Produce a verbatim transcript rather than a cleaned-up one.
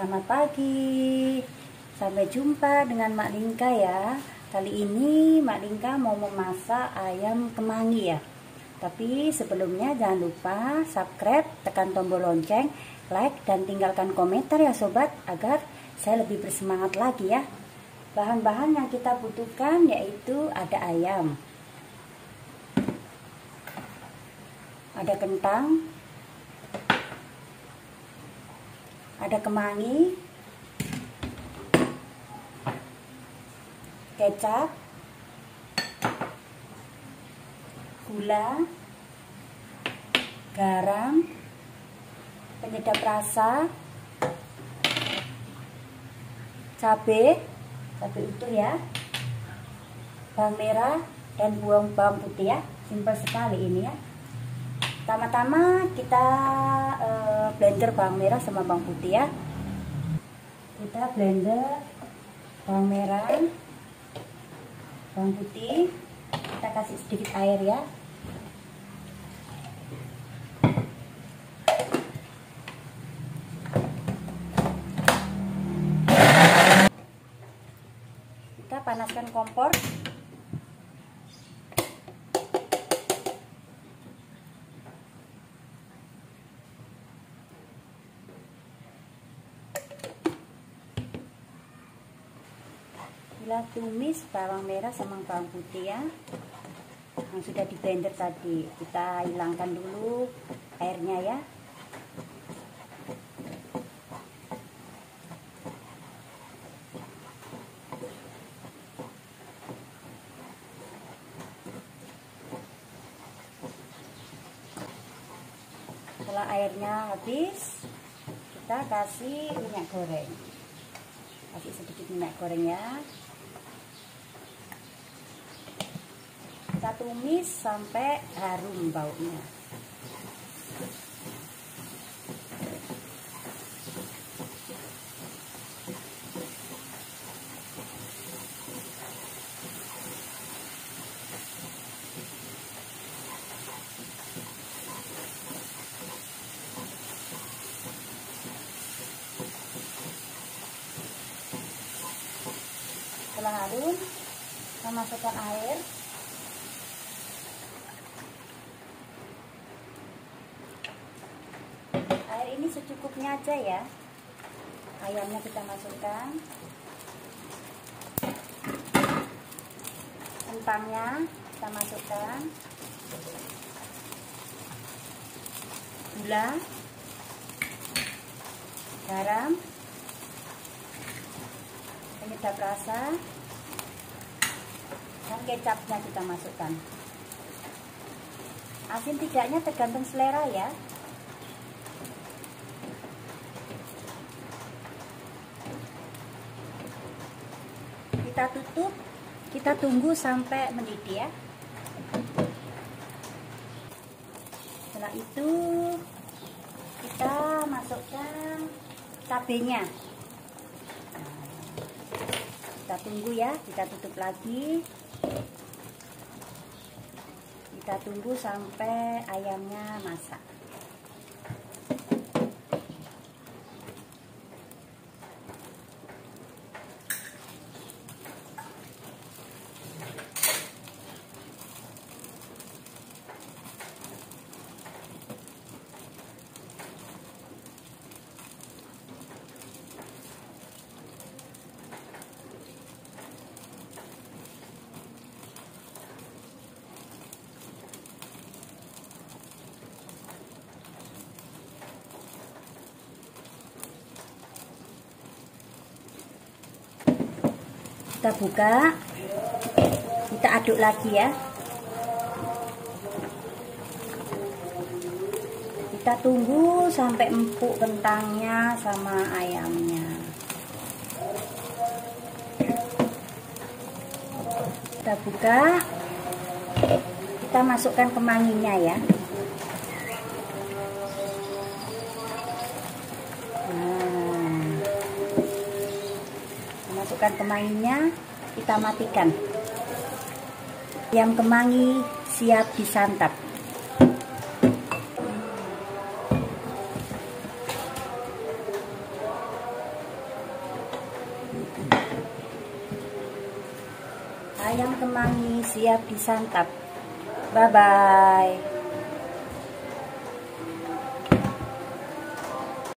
Selamat pagi, sampai jumpa dengan Mak Lingka ya. Kali ini Mak Lingka mau memasak ayam kemangi ya. Tapi sebelumnya jangan lupa subscribe, tekan tombol lonceng, like dan tinggalkan komentar ya sobat, agar saya lebih bersemangat lagi ya. Bahan-bahan yang kita butuhkan yaitu ada ayam, ada kentang, ada kemangi, kecap, gula, garam, penyedap rasa, cabai, cabai utuh ya, bawang merah dan bawang bawang putih ya. Simpel sekali ini ya. Pertama-tama kita uh, blender bawang merah sama bawang putih ya. Kita blender bawang merah, bawang putih. Kita kasih sedikit air ya. Kita panaskan kompor. Kita tumis bawang merah sama bawang putih ya, yang sudah di blender tadi. Kita hilangkan dulu airnya ya. Setelah airnya habis, kita kasih minyak goreng. Kasih sedikit minyak goreng ya. Kita tumis sampai harum baunya. Setelah harum, kita masukkan air. Air ini secukupnya aja ya. Ayamnya kita masukkan, kentangnya kita masukkan, gula, garam, penyedap rasa, dan kecapnya kita masukkan. Asin tidaknya tergantung selera ya. Kita tutup, kita tunggu sampai mendidih ya. Setelah itu kita masukkan cabenya. Kita tunggu ya, kita tutup lagi. Kita tunggu sampai ayamnya masak. Kita buka, kita aduk lagi ya. Kita tunggu sampai empuk kentangnya sama ayamnya. Kita buka, kita masukkan kemanginya ya. Masukkan kemanginya, kita matikan. Ayam kemangi siap disantap. Ayam kemangi siap disantap. Bye bye.